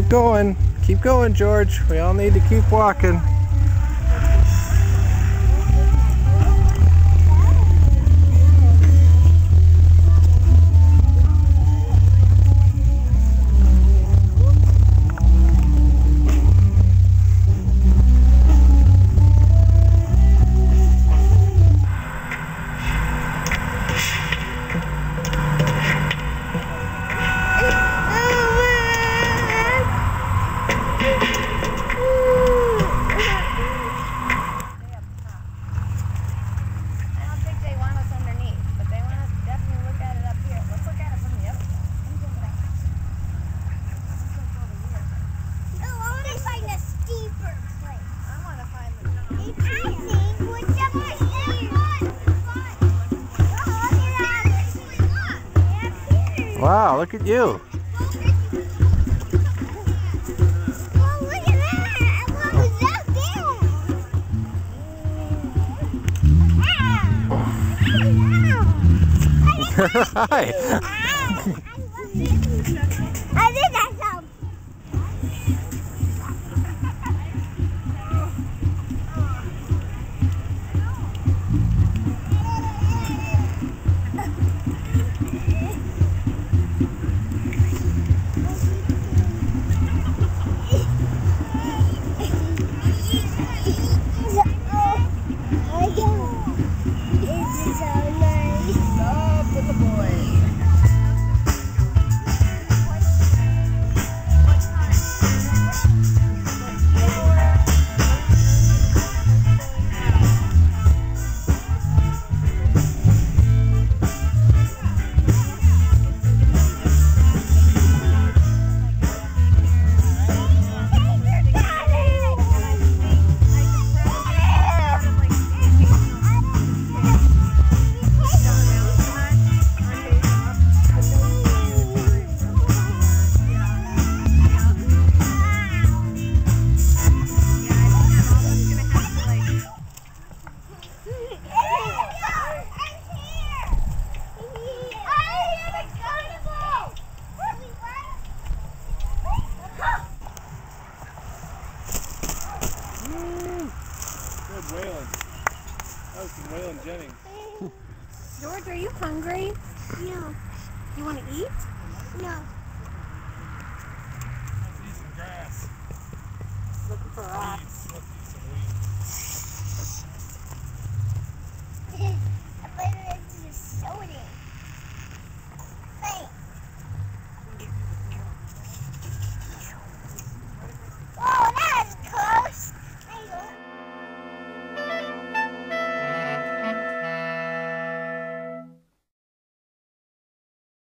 Keep going. Keep going, George. We all need to keep walking. Wow, look at you. Well, look at that. What was that there? Hi. I did that sound. Good whaling. That was some whaling Jennings. George, are you hungry? No. You want to eat? No.